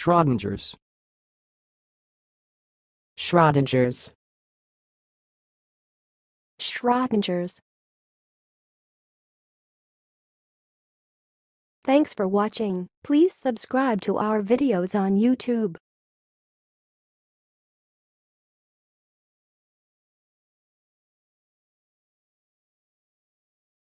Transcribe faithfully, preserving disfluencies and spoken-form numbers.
Schrodinger's. Schrodinger's. Schrodinger's. Thanks for watching. Please subscribe to our videos on YouTube.